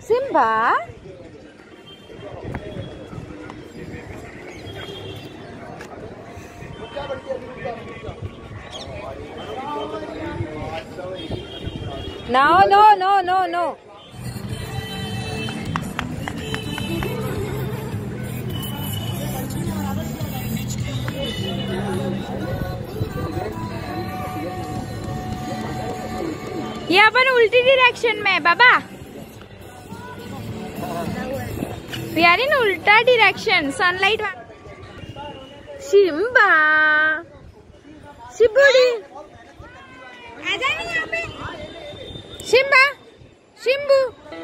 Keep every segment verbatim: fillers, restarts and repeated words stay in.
Simba no no no no no ये अपन उल्टी डायरेक्शन में है बाबा। वी आर इन उल्टा डायरेक्शन सनलाइट। सिम्बा शिबुड़ी आजा ना यहाँ पे। सिम्बा शिम्बू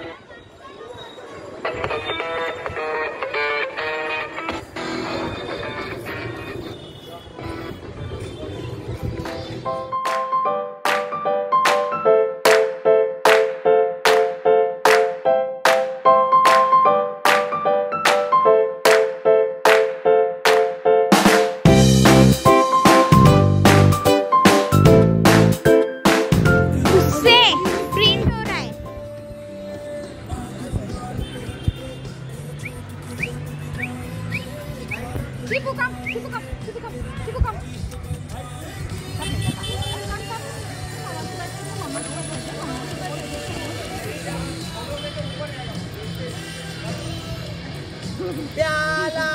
Cipu kam, cipu kam, cipu kam, cipu kam. Piala.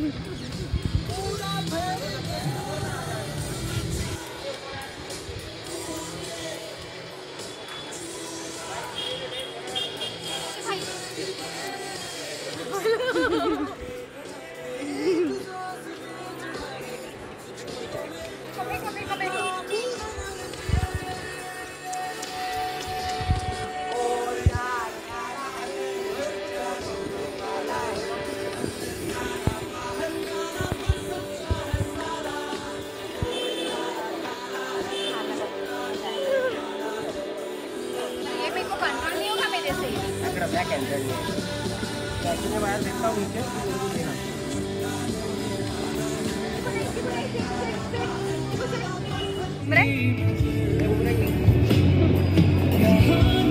क्या कैंसर है कैंसर के बाहर देखता हूँ नीचे देखना